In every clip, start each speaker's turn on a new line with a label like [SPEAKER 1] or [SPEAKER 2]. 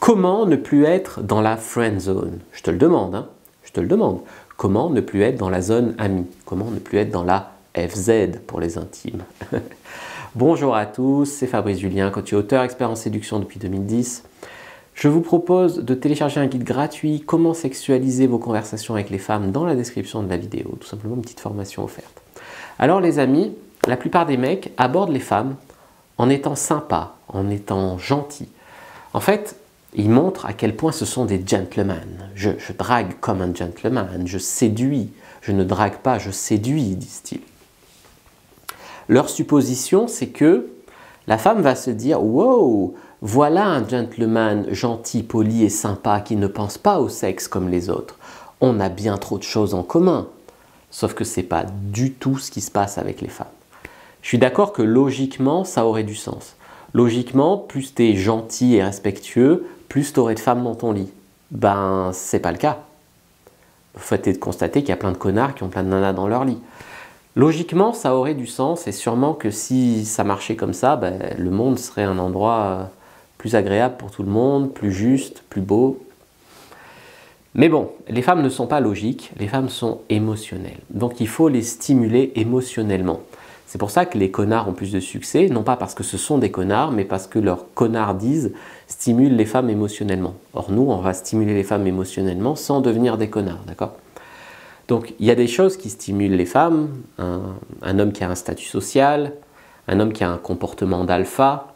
[SPEAKER 1] Comment ne plus être dans la friend zone? Je te le demande, hein, je te le demande. Comment ne plus être dans la zone amie? Comment ne plus être dans la FZ pour les intimes? Bonjour à tous, c'est Fabrice Julien, coach et auteur, expert en séduction depuis 2010. Je vous propose de télécharger un guide gratuit « Comment sexualiser vos conversations avec les femmes » dans la description de la vidéo. Tout simplement une petite formation offerte. Alors les amis, la plupart des mecs abordent les femmes en étant sympas, en étant gentils. En fait, ils montrent à quel point ce sont des gentlemen. Je drague comme un gentleman, je séduis. Je ne drague pas, je séduis, disent-ils. Leur supposition, c'est que la femme va se dire « Wow, voilà un gentleman gentil, poli et sympa qui ne pense pas au sexe comme les autres. On a bien trop de choses en commun. » Sauf que ce n'est pas du tout ce qui se passe avec les femmes. Je suis d'accord que logiquement, ça aurait du sens. Logiquement, plus tu es gentil et respectueux, plus tu aurais de femmes dans ton lit. Ben, c'est pas le cas. Il faut être de constater qu'il y a plein de connards qui ont plein de nanas dans leur lit. Logiquement, ça aurait du sens et sûrement que si ça marchait comme ça, ben, le monde serait un endroit plus agréable pour tout le monde, plus juste, plus beau. Mais bon, les femmes ne sont pas logiques, les femmes sont émotionnelles. Donc il faut les stimuler émotionnellement. C'est pour ça que les connards ont plus de succès, non pas parce que ce sont des connards, mais parce que leurs connardises stimulent les femmes émotionnellement. Or nous, on va stimuler les femmes émotionnellement sans devenir des connards, d'accord? Donc il y a des choses qui stimulent les femmes, un homme qui a un statut social, un homme qui a un comportement d'alpha.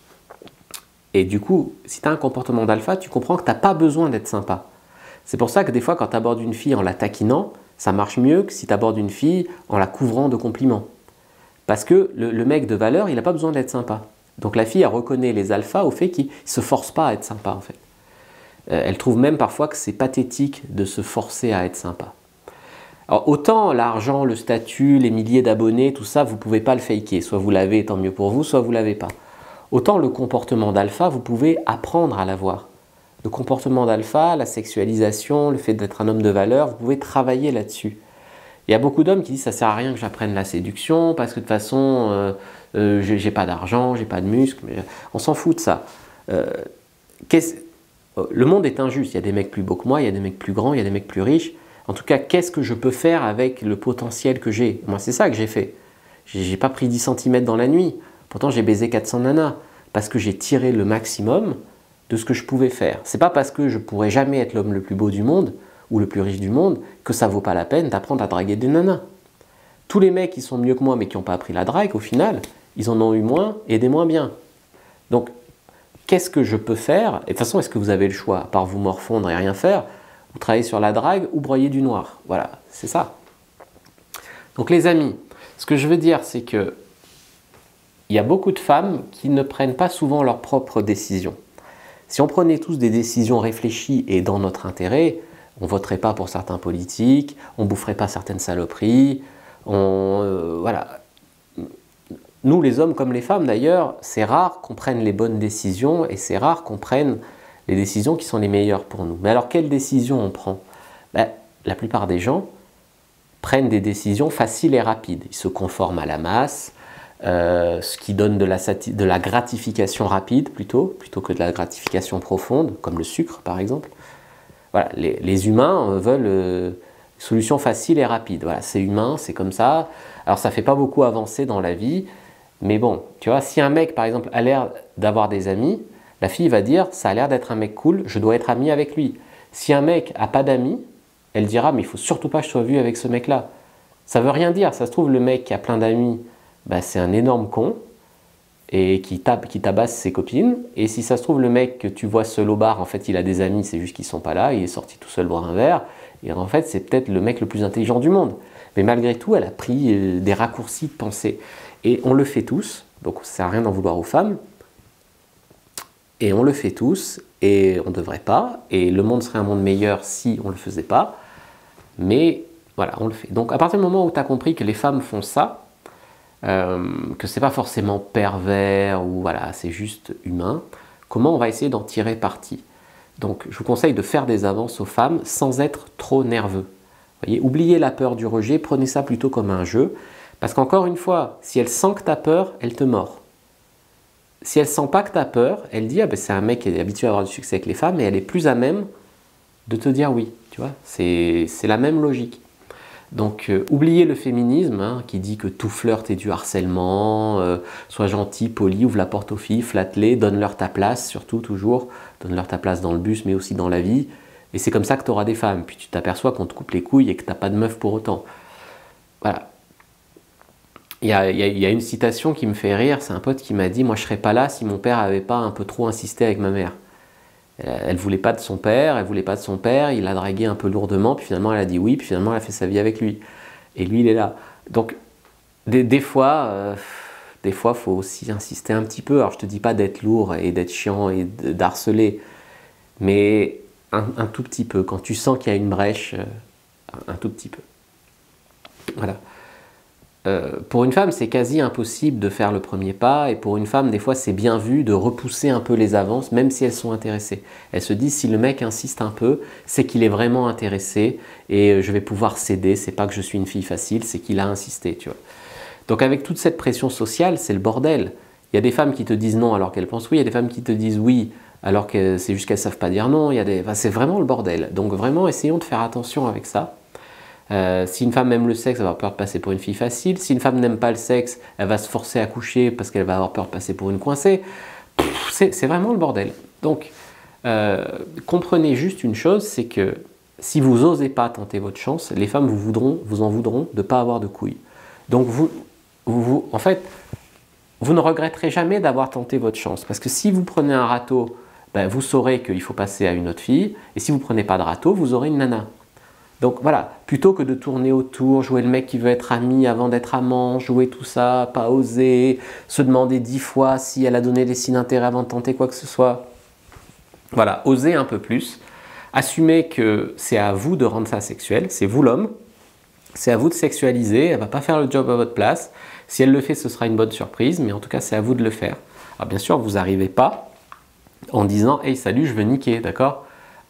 [SPEAKER 1] Et du coup, si tu as un comportement d'alpha, tu comprends que tu n'as pas besoin d'être sympa. C'est pour ça que des fois, quand tu abordes une fille en la taquinant, ça marche mieux que si tu abordes une fille en la couvrant de compliments. Parce que le mec de valeur, il n'a pas besoin d'être sympa. Donc la fille, elle reconnaît les alphas au fait qu'ils ne se forcent pas à être sympa, en fait. Elle trouve même parfois que c'est pathétique de se forcer à être sympa. Alors autant l'argent, le statut, les milliers d'abonnés, tout ça, vous ne pouvez pas le faker. Soit vous l'avez, tant mieux pour vous, soit vous ne l'avez pas. Autant le comportement d'alpha, vous pouvez apprendre à l'avoir. Le comportement d'alpha, la sexualisation, le fait d'être un homme de valeur, vous pouvez travailler là-dessus. Il y a beaucoup d'hommes qui disent « ça ne sert à rien que j'apprenne la séduction parce que de toute façon, j'ai pas d'argent, j'ai pas de muscles. » On s'en fout de ça. Le monde est injuste. Il y a des mecs plus beaux que moi, il y a des mecs plus grands, il y a des mecs plus riches. En tout cas, qu'est-ce que je peux faire avec le potentiel que j'ai? Moi, c'est ça que j'ai fait. J'ai pas pris 10 cm dans la nuit. Pourtant, j'ai baisé 400 nanas parce que j'ai tiré le maximum de ce que je pouvais faire. C'est pas parce que je pourrais jamais être l'homme le plus beau du monde ou le plus riche du monde que ça vaut pas la peine d'apprendre à draguer des nanas. Tous les mecs qui sont mieux que moi mais qui n'ont pas appris la drague, au final, ils en ont eu moins et des moins bien. Donc, qu'est-ce que je peux faire? Et de toute façon, est-ce que vous avez le choix? À part vous morfondre et rien faire, vous travaillez sur la drague ou broyer du noir. Voilà, c'est ça. Donc les amis, ce que je veux dire, c'est que il y a beaucoup de femmes qui ne prennent pas souvent leurs propres décisions. Si on prenait tous des décisions réfléchies et dans notre intérêt, on ne voterait pas pour certains politiques, on ne boufferait pas certaines saloperies, voilà. Nous, les hommes comme les femmes d'ailleurs, c'est rare qu'on prenne les bonnes décisions et c'est rare qu'on prenne les décisions qui sont les meilleures pour nous. Mais alors, quelles décisions on prend? La plupart des gens prennent des décisions faciles et rapides. Ils se conforment à la masse, ce qui donne de la gratification rapide plutôt que de la gratification profonde, comme le sucre par exemple. Voilà, les humains veulent solutions faciles et rapides. Voilà, c'est humain, c'est comme ça. Alors ça ne fait pas beaucoup avancer dans la vie, mais bon, tu vois, si un mec par exemple a l'air d'avoir des amis, la fille va dire, ça a l'air d'être un mec cool, je dois être amie avec lui. Si un mec n'a pas d'amis, elle dira, mais il ne faut surtout pas que je sois vu avec ce mec-là. Ça ne veut rien dire, ça se trouve le mec qui a plein d'amis, bah, c'est un énorme con, et qui tabasse ses copines, et si ça se trouve le mec que tu vois seul au bar, en fait il a des amis, c'est juste qu'ils sont pas là, il est sorti tout seul boire un verre, et en fait c'est peut-être le mec le plus intelligent du monde. Mais malgré tout, elle a pris des raccourcis de pensée. Et on le fait tous, donc ça ne sert à rien d'en vouloir aux femmes, et on le fait tous, et on ne devrait pas, et le monde serait un monde meilleur si on ne le faisait pas, mais voilà, on le fait. Donc à partir du moment où tu as compris que les femmes font ça, que c'est pas forcément pervers ou voilà, c'est juste humain, comment on va essayer d'en tirer parti? Donc je vous conseille de faire des avances aux femmes sans être trop nerveux. Voyez, oubliez la peur du rejet, prenez ça plutôt comme un jeu, parce qu'encore une fois, si elle sent que tu as peur, elle te mord. si elle sent pas que tu as peur, elle dit, ah ben c'est un mec qui est habitué à avoir du succès avec les femmes, et elle est plus à même de te dire oui, tu vois, c'est la même logique. Donc, oubliez le féminisme, hein, qui dit que tout flirt est du harcèlement, sois gentil, poli, ouvre la porte aux filles, flatte-les, donne-leur ta place, surtout, toujours, donne-leur ta place dans le bus, mais aussi dans la vie, et c'est comme ça que tu auras des femmes. Puis tu t'aperçois qu'on te coupe les couilles et que tu n'as pas de meuf pour autant. Voilà. Il y a une citation qui me fait rire, c'est un pote qui m'a dit « Moi, je ne serais pas là si mon père n'avait pas un peu trop insisté avec ma mère. » Elle ne voulait pas de son père, il l'a dragué un peu lourdement, puis finalement elle a dit oui, puis finalement elle a fait sa vie avec lui. Et lui, il est là. Donc, des fois, il faut aussi insister un petit peu. Alors, je ne te dis pas d'être lourd et d'être chiant et d'harceler, mais un tout petit peu. Quand tu sens qu'il y a une brèche, un tout petit peu. Voilà. Pour une femme, c'est quasi impossible de faire le premier pas, et pour une femme, des fois, c'est bien vu de repousser un peu les avances, même si elles sont intéressées. Elles se disent, si le mec insiste un peu, c'est qu'il est vraiment intéressé, et je vais pouvoir céder, c'est pas que je suis une fille facile, c'est qu'il a insisté, tu vois. Donc avec toute cette pression sociale, c'est le bordel. Il y a des femmes qui te disent non alors qu'elles pensent oui, il y a des femmes qui te disent oui alors que c'est juste qu'elles savent pas dire non, enfin, c'est vraiment le bordel. Donc vraiment, essayons de faire attention avec ça. Si une femme aime le sexe, elle va avoir peur de passer pour une fille facile. Si une femme n'aime pas le sexe, elle va se forcer à coucher parce qu'elle va avoir peur de passer pour une coincée. C'est vraiment le bordel. Donc, comprenez juste une chose, c'est que si vous n'osez pas tenter votre chance, les femmes vous en voudront de ne pas avoir de couilles. Donc, en fait, vous ne regretterez jamais d'avoir tenté votre chance. Parce que si vous prenez un râteau, ben, vous saurez qu'il faut passer à une autre fille. Et si vous ne prenez pas de râteau, vous aurez une nana. Donc voilà, plutôt que de tourner autour, jouer le mec qui veut être ami avant d'être amant, jouer tout ça, pas oser, se demander 10 fois si elle a donné des signes d'intérêt avant de tenter quoi que ce soit. Voilà, osez un peu plus. Assumez que c'est à vous de rendre ça sexuel, c'est vous l'homme, c'est à vous de sexualiser, elle ne va pas faire le job à votre place. Si elle le fait, ce sera une bonne surprise, mais en tout cas, c'est à vous de le faire. Alors bien sûr, vous n'arrivez pas en disant « Hey, salut, je veux niquer », d'accord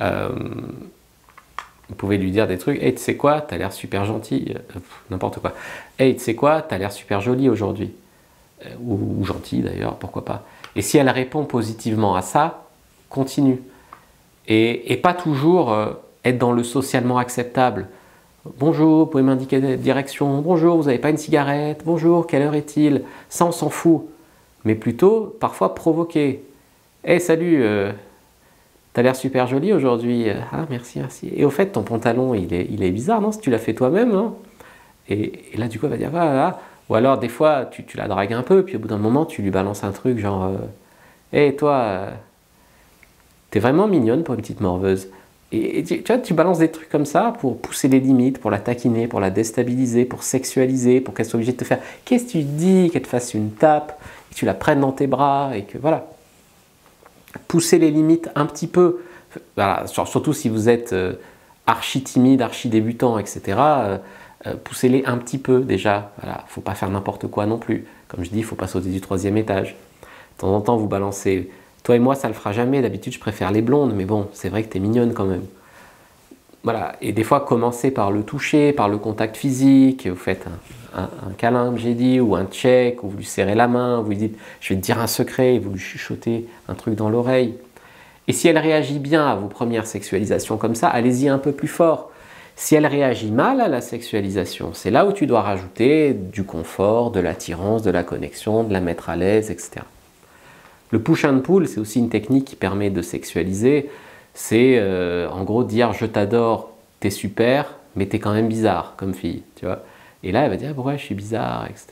[SPEAKER 1] Vous pouvez lui dire des trucs, « Hey, tu sais quoi, t'as l'air super gentil, n'importe quoi. Hey, tu sais quoi, t'as l'air super jolie aujourd'hui. » Ou gentil d'ailleurs, pourquoi pas. Et si elle répond positivement à ça, continue. Et pas toujours être dans le socialement acceptable. « Bonjour, vous pouvez m'indiquer la direction. Bonjour, vous n'avez pas une cigarette. Bonjour, quelle heure est-il » Ça, on s'en fout. Mais plutôt, parfois, provoquer. « Hey, salut t'as l'air super jolie aujourd'hui. Ah, merci, merci. Et au fait, ton pantalon, il est bizarre, non? Si tu l'as fait toi-même, non? Et là, du coup, elle va dire, ah, là. Ou alors, des fois, tu la dragues un peu, puis au bout d'un moment, tu lui balances un truc genre, hey, toi, t'es vraiment mignonne pour une petite morveuse. Et tu vois, tu balances des trucs comme ça pour pousser les limites, pour la taquiner, pour la déstabiliser, pour sexualiser, pour qu'elle soit obligée de te faire, qu'est-ce que tu dis? Qu'elle te fasse une tape, que tu la prennes dans tes bras, et que voilà. Pousser les limites un petit peu, voilà, surtout si vous êtes archi timide, archi débutant, etc. Poussez-les un petit peu déjà. Voilà, faut pas faire n'importe quoi non plus. Comme je dis, il faut pas sauter du 3e étage. De temps en temps, vous balancez. Toi et moi, ça le fera jamais. D'habitude, je préfère les blondes, mais bon, c'est vrai que tu es mignonne quand même. Voilà, et des fois, commencez par le toucher, par le contact physique. Vous faites un câlin, j'ai dit, ou un check, ou vous lui serrez la main, vous lui dites « je vais te dire un secret » et vous lui chuchotez un truc dans l'oreille. Et si elle réagit bien à vos premières sexualisations comme ça, allez-y un peu plus fort. Si elle réagit mal à la sexualisation, c'est là où tu dois rajouter du confort, de l'attirance, de la connexion, de la mettre à l'aise, etc. Le push and pull, c'est aussi une technique qui permet de sexualiser. C'est en gros dire « je t'adore, t'es super, mais t'es quand même bizarre comme fille », tu vois. Et là, elle va dire « ouais, je suis bizarre, etc. »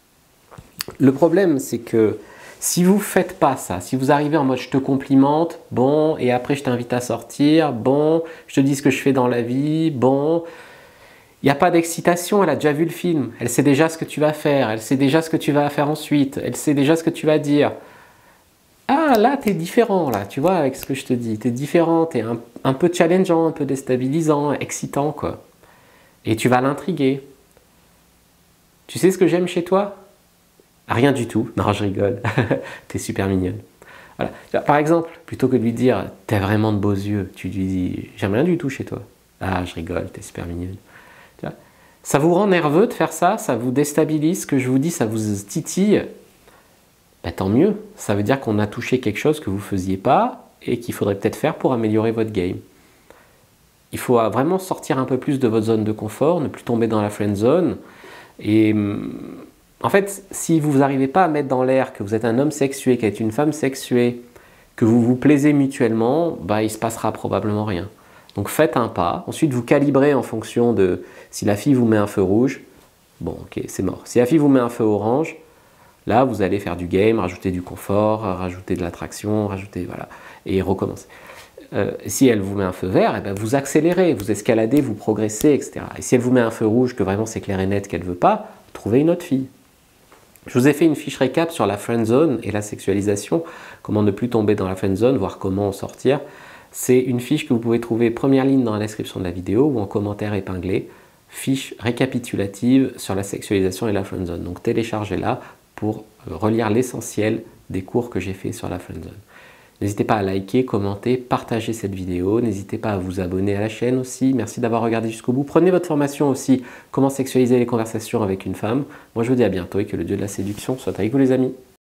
[SPEAKER 1] Le problème, c'est que si vous ne faites pas ça, si vous arrivez en mode « je te complimente, bon, et après je t'invite à sortir, bon, je te dis ce que je fais dans la vie, bon », il n'y a pas d'excitation, elle a déjà vu le film, elle sait déjà ce que tu vas faire, elle sait déjà ce que tu vas faire ensuite, elle sait déjà ce que tu vas dire. Ah, là, tu es différent, là, tu vois, avec ce que je te dis, tu es différent, tu es un peu challengeant, un peu déstabilisant, excitant, quoi. Et tu vas l'intriguer. Tu sais ce que j'aime chez toi? Rien du tout. Non, je rigole. T'es super mignonne. Voilà. Par exemple, plutôt que de lui dire « t'as vraiment de beaux yeux », tu lui dis « j'aime rien du tout chez toi ». Ah, je rigole, t'es super mignonne. Tu vois, ça vous rend nerveux de faire ça, ça vous déstabilise, ce que je vous dis, ça vous titille. bah, tant mieux. Ça veut dire qu'on a touché quelque chose que vous ne faisiez pas et qu'il faudrait peut-être faire pour améliorer votre game. Il faut vraiment sortir un peu plus de votre zone de confort, ne plus tomber dans la friend zone. Et en fait, si vous n'arrivez pas à mettre dans l'air que vous êtes un homme sexué, qu'elle est une femme sexuée, que vous vous plaisez mutuellement, bah, il ne se passera probablement rien. Donc faites un pas, ensuite vous calibrez en fonction de si la fille vous met un feu rouge, bon ok c'est mort. Si la fille vous met un feu orange, là vous allez faire du game, rajouter du confort, rajouter de l'attraction, rajouter voilà, et recommencer. Si elle vous met un feu vert, eh ben vous accélérez, vous escaladez, vous progressez, etc. Et si elle vous met un feu rouge, que vraiment c'est clair et net qu'elle ne veut pas, trouvez une autre fille. Je vous ai fait une fiche récap sur la friend zone et la sexualisation, comment ne plus tomber dans la friend zone, voir comment en sortir. C'est une fiche que vous pouvez trouver première ligne dans la description de la vidéo ou en commentaire épinglé, fiche récapitulative sur la sexualisation et la friend zone. Donc téléchargez-la pour relire l'essentiel des cours que j'ai fait sur la friend zone. N'hésitez pas à liker, commenter, partager cette vidéo. N'hésitez pas à vous abonner à la chaîne aussi. Merci d'avoir regardé jusqu'au bout. Prenez votre formation aussi, comment sexualiser les conversations avec une femme. Moi je vous dis à bientôt et que le dieu de la séduction soit avec vous les amis.